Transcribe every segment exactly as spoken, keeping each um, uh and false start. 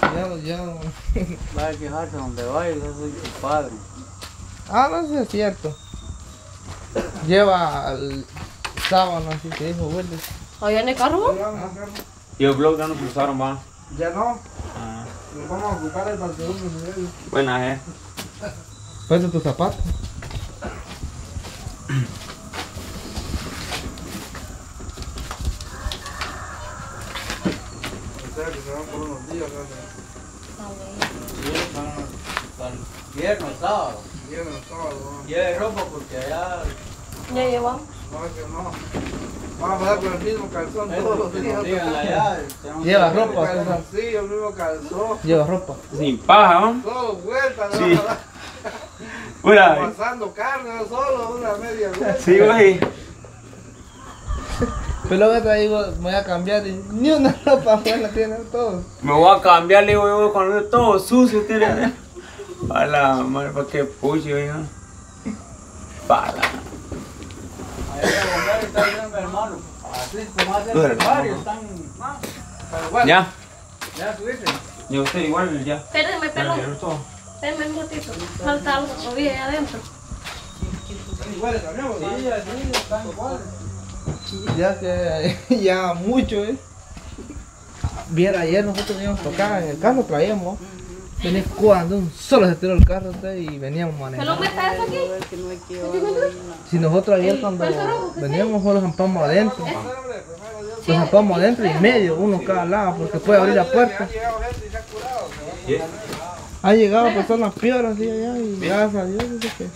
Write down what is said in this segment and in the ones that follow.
Ya, ya. Va a quejarse donde vaya, yo soy su padre. Ah, no, eso es cierto. Lleva el sábado, así te dijo, vuelve. ¿Allá en el carro? Y el blog ya nos cruzaron, va. Ya no. Ah. Nos vamos a ocupar el pantalón de nivel. Buena, eh. Puesto tus zapatos. O sea que se van por unos días, Viernes, sábado. viernes, sábado. Lleve ropa porque allá. Ya llevamos. No, es que no. Vamos a pasar con el mismo calzón todos los días. Digan allá. Lleva ropa. Calzoncillo, el mismo calzón. Lleva ropa. Sin paja, ¿no? Solo vueltas, Sí. ¿no? Una. Pasando carne, solo una media vuelta. Sí, güey. Pero luego te digo, me voy a cambiar y ni una ropa buena tiene todo. Me voy a cambiar, le digo yo, cuando veo todo sucio, tiene. A la madre, para que puche, oiga. Para. Allá la bomba está viendo hermano. Así como hace Dura, el barrio, no. están. Ya. Ya subiste. Y usted igual, ya. Espérenme, pelón. Ya, todo. Espérenme un ratito. Falta algo todavía ahí adentro. Están iguales también, ¿verdad? Sí, así están iguales. Ya que ya mucho, eh. Viera ayer nosotros veníamos para acá, en el carro traíamos. Venía cuando un solo se tiró el carro usted y veníamos ¿Pelón manejando. me está eso aquí? Si nosotros ayer cuando veníamos solo zampamos adentro. Lo zampamos adentro y medio, uno cada lado, porque puede abrir la puerta. ¿Qué? Han llegado personas piedras así allá y gracias a Dios dice que.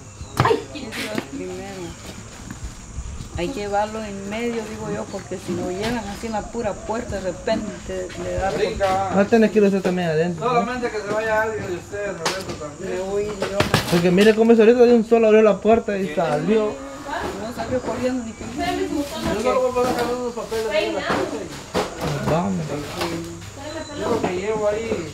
Hay que llevarlo en medio, digo yo, porque si lo llevan así en la pura puerta, de repente le da por... No tenés que ir usted también adentro. ¿No? Solamente que se vaya alguien de ustedes adentro también. Le voy yo, Porque mire cómo es ahorita de un solo abrió la puerta y salió. no salió corriendo ni que... Yo solo voy a poner unos papeles de la casa y Vamos. yo lo que llevo ahí.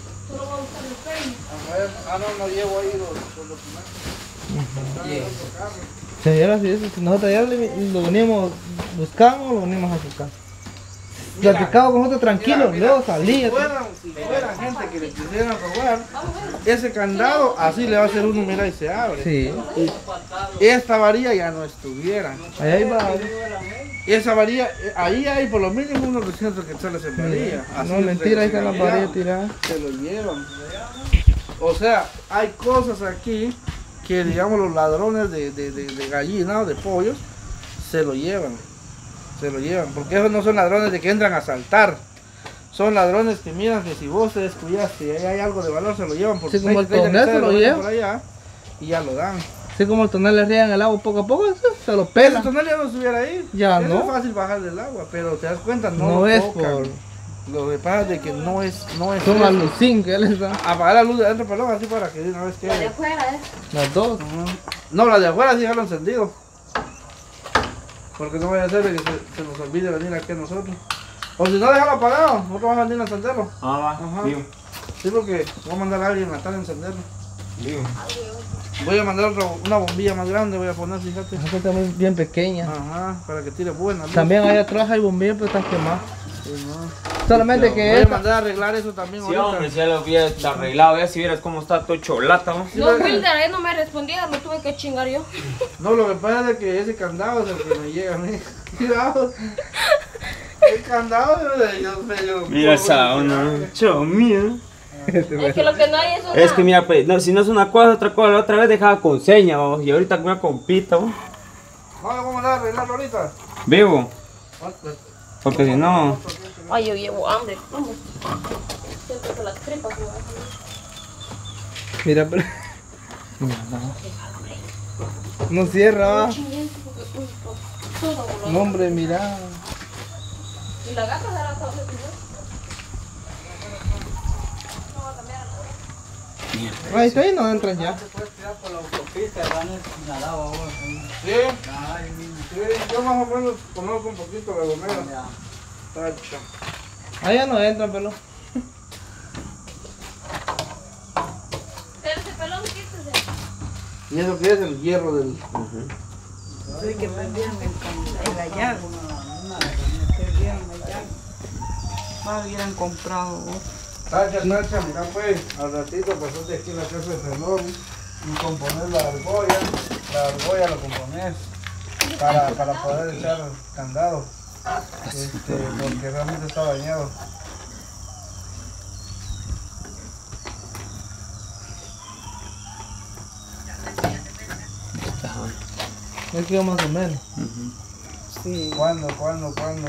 A ver, ah no, no llevo ahí los, los documentos. Si era así, eso, si nosotros ya le- lo veníamos buscando, lo venimos a su casa. Platicaba con nosotros tranquilo, luego salía. Si fueran, si fueran gente que le quisieran robar, ese candado así le va a hacer uno, mira, y se abre. Sí, Y esta varilla ya no estuviera. ahí va. Y esa varilla, eh, ahí hay por lo mínimo unos doscientos quetzales en varilla. Así No, es, mentira, ahí se están las lo varillas llevan. tiradas. Se lo llevan. O sea, hay cosas aquí que digamos los ladrones de, de, de, de gallinas o de pollos se lo llevan. Se lo llevan. Porque esos no son ladrones de que entran a asaltar. Son ladrones que miran que si vos te descuidaste y ahí hay algo de valor se lo llevan por Sí, como el treinta, tonel se quetzales, lo venden lleva. por allá y ya lo dan. Así como el tonel le riegan el agua poco a poco, eso se lo Ese pela. tonel ya no estuviera ahí. Ya Eso no. es fácil bajar del agua, pero te das cuenta, no, No lo es tocan. por. Lo que pasa es de que no es, no es Son eso. las lucín que él está. Apagar la luz de adentro, pelón, así para que de una vez La de quede. afuera, ¿eh? Las dos. No, la de afuera sí dejarlo encendido. Porque no vaya a ser de que se, se nos olvide venir aquí a nosotros. O si no, déjalo apagado, nosotros vamos a venir a encenderlo. Ah, va. Ajá. Digo. Sí, porque voy a mandar a alguien a estar a encenderlo. Digo. Voy a mandar otro- una bombilla más grande, voy a poner, fíjate. Esta está muy bien pequeña. Ajá, para que tire buena luz. También ahí atrás hay bombillas, pero están quemadas. Sí, no. Solamente Voy que a esta. mandar a arreglar eso también Sí, ahorita. hombre, si ya lo había arreglado, ya si vieras cómo está todo cholata, ¿no? No, Wilder, ahí no me respondía, me tuve que chingar yo. No, lo que pasa es que ese candado es el que me llega a mí. Cuidado. El candado de Dios mío. Mira esa una. Chao, mía. Es que lo que no hay es una... Es que mira, pues, no, si no es una cosa, otra cosa, la otra vez dejaba con seña, ¿no? Y ahorita con una compita, ¿no? No, le vamos a mandar a arreglarlo ahorita. Vivo, porque si no. Ay, yo llevo hambre. Vamos. Siento que las tripas me van a salir. Mira, pero. No cierra, va. Chinguiente, porque, uy, todo volado. No, hombre, mira. ¿Y la gata será todo lo que yo? Ahí está ahí, no entran ya. Se puede tirar por la autopista, van a nadar ahora. Sí, sí, yo más o menos conozco un poquito de gomera. Tacha. Ahí ya no entran, pero. Pero ese pelón, quítese. Y eso que es el hierro del. Soy que prendieron el, can- el gallar. Prendieron el gallar. Va, hubieran comprado otro. Tacha, tacha, mira pues, al ratito pasó de aquí la casa de pelón y componer la argolla, la argolla lo compones para, para poder echar candado, este, porque realmente está bañado. Me quedó más o menos. Ujú. Sí. ¿Cuándo, cuándo, cuándo?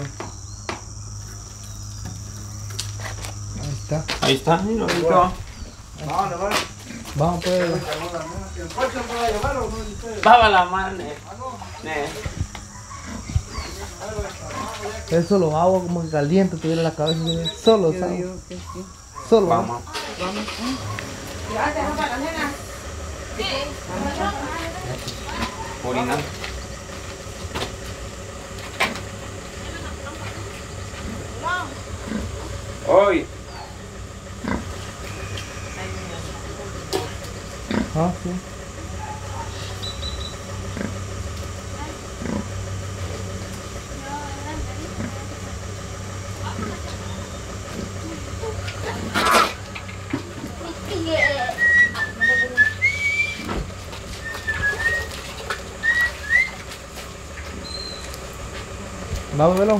Ahí está. Ahí está, mira, ahí está. No, no, no. Vamos pues. ¿El coche para llevarlo o no ustedes? Baba la mano, ne. Ne. Eso lo hago como que caliente, tuviera la cabeza. Solo, Yo ¿sabes? digo que sí. Solo. Vamos. Orinar. Hoy. Ah, sí. Vamos, Belón.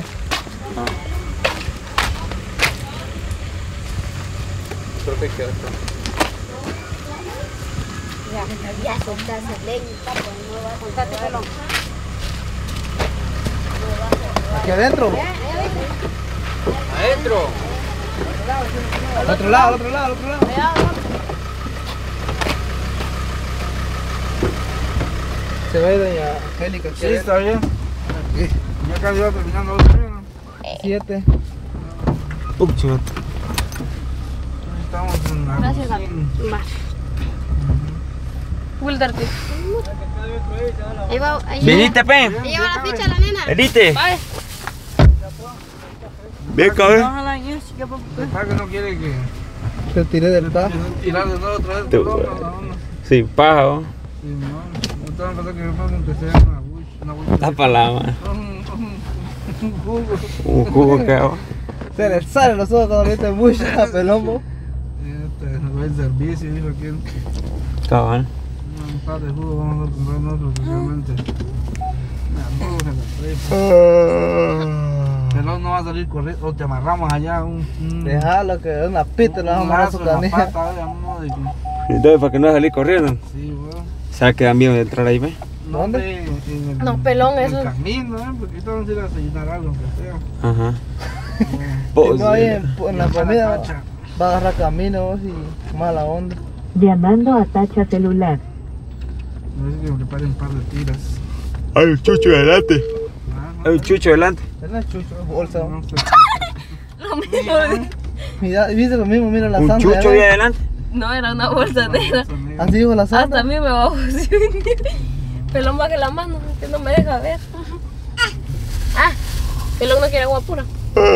Creo que queda acá. Ya soltás el leño, papo, no va a soltarte pelón. Aquí adentro. Adentro. Al otro lado, al otro lado, al otro lado. Se ve doña Angélica. Sí, está bien. Ya casi va terminando el día, ¿no? Siete. Uy, chivato. Estamos en la Gracias, cocina. Gaby. Va. Wilder, ahí va, ahí Venite, pe. ahí lleva la ficha la nena. Venite. Vale. Ven, cabrón. Ojalá yo sí que poco. El padre no quiere que Te tiré del tajo. tirar de nuevo otra vez. Te- No, no, no, no. Sí, paja, ¿no? Sí, no. No te van a pasar que me pongan que sea una bush, una bush. Tapa la mano. Un, un, un jugo. Un jugo que hago. Se le salen los ojos cuando le dice mucho a Pelombo. Este, nos va el servicio, dijo aquel. Cabal. Un par de jugo vamos a comprar nosotros especialmente. Una jugo se la trepa. Pelón no va a salir corriendo, o te amarramos allá un... un Déjalo que es una pita le vamos a un amarrar lazo su en la canija. pata, oiga, modo de que- Entonces, ¿para que no salí corriendo? Sí, bueno. ¿Sabes que da miedo de entrar ahí, ve? No, ¿Dónde? hombre, en el, No, pelón, en eso- el camino, ¿eh? Porque ahorita vamos a ir a desayunar algo, aunque sea. Ajá. Eh, Pues, Si no, ahí en, en la y comida tacha. va a agarrar camino vos y mala onda. Llamando a Tacha Celular. No sé que me preparen un par de tiras. Hay un chucho delante. Ah, Hay un chucho delante. Es la chucho, es bolsa. no, no sé. Lo mismo. Mira, viste lo mismo, mira la Un santa. chucho ya ahí ves. adelante. No, era una bolsa negra. Así dijo la Hasta a santa. mí me bajó así. Pelón baje la mano, que no me deja ver. Ah, Pelón no quiere agua pura.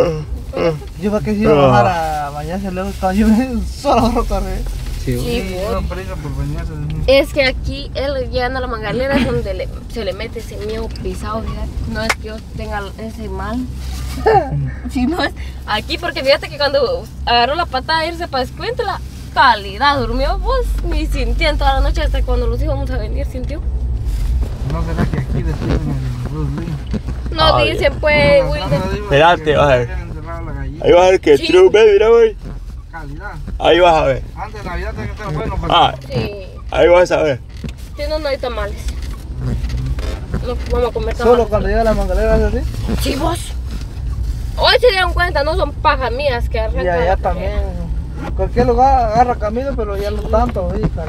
Yo para que se iba a bajar a bañarse luego estaba yo solo a recorrer. Sí, Sí, Sí, por- no, prisa por bañarse. Es que aquí él llegando a la mangalera es donde le- se le mete ese miedo pisado, fíjate. No es que yo tenga ese mal. Si no es aquí, porque fíjate que cuando agarró la patada de irse para descuento, la calidad durmió, pues ni sintió en toda la noche hasta cuando los íbamos a venir, sintió. No será que aquí le tienen el Bruce Lee. No Ay, dicen pues, Las Wilder. ramas, digo, Espérate, que vas a ver. tienen enterrado la gallina. Ahí vas a ver que Sí. true, ve, mira, güey. Calidad. Ahí vas a ver. Antes de Navidad tiene que estar bueno para Ah, Sí, ahí vas a ver. si no, no hay tamales. No vamos a comer tamales. Solo cuando llega la mangalera es así. Sí, vos. Hoy se dieron cuenta, no son pajas mías que arrancan. Y allá la- también. Cualquier lugar agarra camino, pero ya no tanto. hija.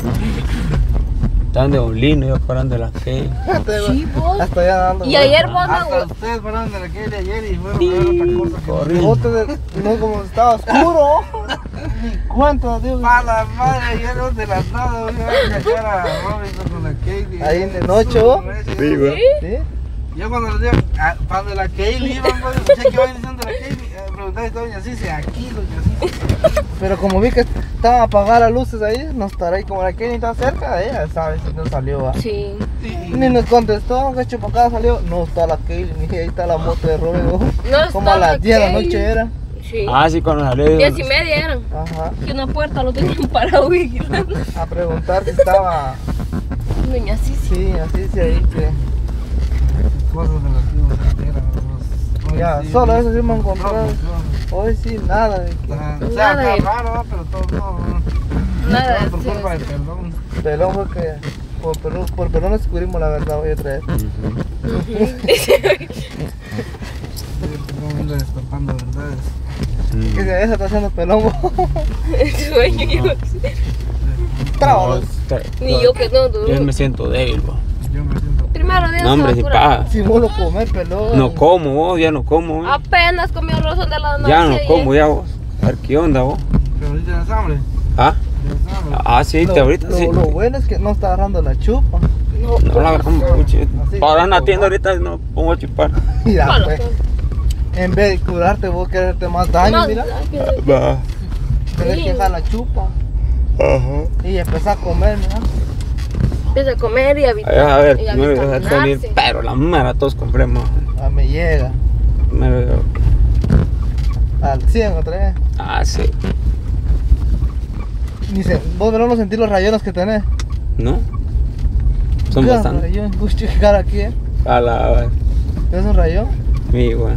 Están de un lindo, ellos fueron de las que. Sí, vos. Hasta allá dando. Y ayer vos hasta no. ustedes fueron de la que de ayer y fueron a ver otra cosa que Corriendo. Bote de- no, como estaba oscuro. Ni cuenta, Dios. a la madre, ayer no de las nada, voy a cachar a Robinson con la Katie. Ahí de noche, ¿vos? Sí, güey. ¿Sí? Yo cuando les digo, ah, para de la Kaylee iban, pues, escuché que iban diciendo de la Kaylee, eh, pregunté a doña Cici, aquí, doña Cici. Pero como vi que estaban apagadas las luces ahí, no estará ahí como la Kenny está cerca, ella sabe si no salió. ¿va? Sí. Ni nos contestó, que chupacada salió. No está la Kelly, ni ahí está la moto de Robin. ¿no? No Como a está las diez de la Kelly. noche era. Sí. Ah, sí, cuando salió. Diez y media eran. Ajá. Que una puerta lo tenían parado vigilando. A preguntar si estaba. Doña Cici. Sí, así sí ahí que. Cosas de las que uno se entera, ¿no? Ya, Sí, solo sí. eso sí me he encontrado. Hoy sí, nada de que. Ajá. O sea, Nada de- está raro, ¿no? Pero todo no. Nada de Por eso. culpa de perdón. Pelón fue que. Por pelón, por pelón descubrimos la verdad hoy otra vez. No vengo destapando verdades. Que se esa está haciendo pelón. El sueño, yo. Trabajos. Ni yo que no, Yo duro. me siento débil, vos. Yo me siento. Primero Dios. No, hombre, se si va a curar. paja. Si vos lo comer pelón. No como vos, ya no como. eh. Apenas comió el rozón de la noche. Ya no ayer. como ya vos. A ver qué onda vos. Pero ahorita tienes hambre. ¿Ah? Tienes hambre. Ah, sí, Lo, te ahorita lo, sí. lo bueno es que no está agarrando la chupa. No, No la agarramos mucho. Así, Ahora en la como tienda va. ahorita no pongo a chupar. Mira, Bueno, pues, en vez de curarte, vos quererte más daño, no, mira. que- Va. Tenés Sí. que dejar la chupa Ajá. y empezar a comer, mira. Empieza a comer y a habitar. A ver, y a no me vas a vitaminarse. salir, pero la mara todos compremos. Ah, me llega. Me- Al cien otra vez. Ah, sí. Ni se, vos no sentís los rayones que tenés. ¿No? Son ¿Qué bastantes. rayón? Gusto de cara aquí, eh. A la ¿Es un rayón? mi güey.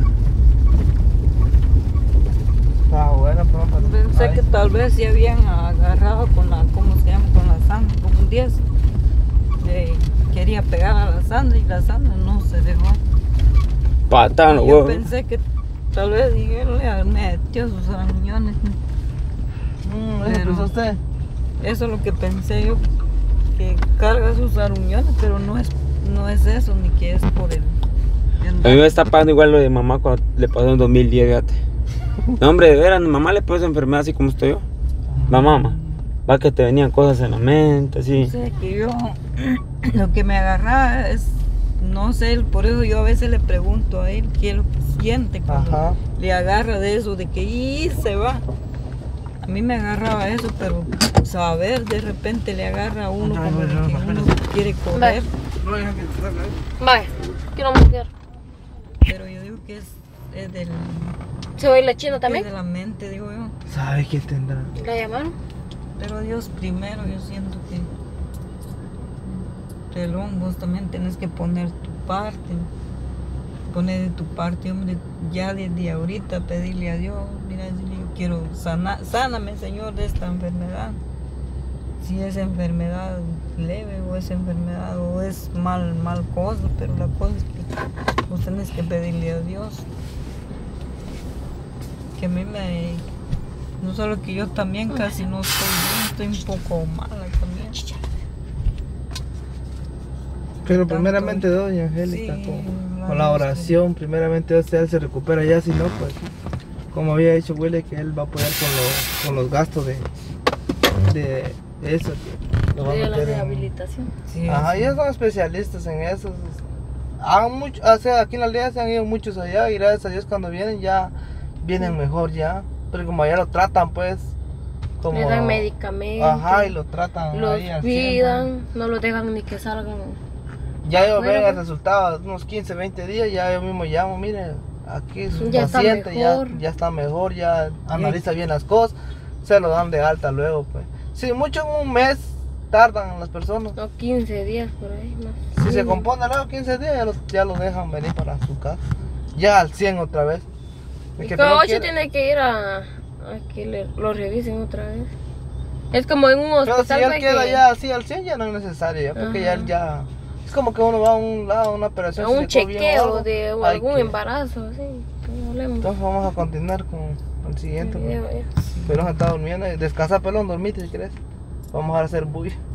Ah, bueno, pero no pasa. Pensé Ay. que tal vez se habían agarrado con la, ¿cómo se llama? Con la sangre, con un diez. Le quería pegar a la sangre y la sangre no se dejó. Patán, Yo huevos. pensé que tal vez Miguel le metió sus arañones. Mm, ¿eso Pero- pensó usted? Eso es lo que pensé yo, que carga sus aruñones, pero no es, no es eso, ni que es por el... A mí me está pasando igual lo de mamá cuando le pasó en dos mil diez, fíjate. No, hombre, de veras, mamá le pasó esa enfermedad así como estoy yo. La mamá. Va que te venían cosas en la mente, así. O sea, que yo, lo que me agarraba es, no sé, por eso yo a veces le pregunto a él qué es lo que siente cuando Ajá. le agarra de eso, de que y se va. A mí me agarraba eso, pero saber, de repente le agarra a uno Ay, como no, no, que no, uno no. quiere correr. No, deja que te salga ahí. Vaya, quiero mujer. Pero yo digo que es, es del, ¿Se oye la china es también? de la mente, digo yo. ¿Sabe quién tendrá? ¿La llamaron? Pero Dios primero, yo siento que Pelón, vos también tenés que poner tu parte, poner de tu parte, hombre, ya desde ahorita pedirle a Dios, mira, decirle, yo quiero sanar, sáname Señor de esta enfermedad, si es enfermedad leve o es enfermedad o es mal, mal cosa, pero la cosa es que vos tenés que pedirle a Dios, que a mí me, no solo que yo también casi no estoy bien, estoy un poco mala también. Pero Tanto- primeramente, doña Angélica, Sí, con, la con la verdad es que- oración, primeramente Dios, él se recupera ya, si no, pues, como había dicho Willy, que él va a apoyar con, los- con los gastos de, de eso, que lo va a De la meter en... rehabilitación. Sí, Ajá, sí. ellos son especialistas en eso. Han mucho, o sea, aquí en la aldea se han ido muchos allá y gracias a Dios cuando vienen ya vienen mejor ya. Pero como allá lo tratan, pues, como... Le dan medicamentos. Ajá, y lo tratan Los ahí al cien, cuidan, no los dejan ni que salgan. Ya ellos ven Bueno. el resultado, unos quince, veinte días, ya yo mismo llamo, mire, aquí su Ya está paciente ya, mejor. ya está mejor, ya analiza bien las cosas, se lo dan de alta luego, pues. Sí, mucho en un mes tardan las personas. No, quince días por ahí más. Si se compone luego quince días, ya lo, ya lo dejan venir para su casa. Ya al cien otra vez. El Y que cada no ocho quiere- tiene que ir a, a que le, lo revisen otra vez. Es como en un Pero si hospital. él ve queda que- ya así al cien, ya no es necesario, ya, porque ya Ajá. él ya... Es como que uno va a un lado, a una operación. a si un se fue bien o chequeo algo, de hay algún que- embarazo, así. No hablemos. Entonces vamos a continuar con el siguiente. El video, ¿no? ya. Pelón está durmiendo. Descansa, Pelón, dormite si querés. Vamos a hacer bulla.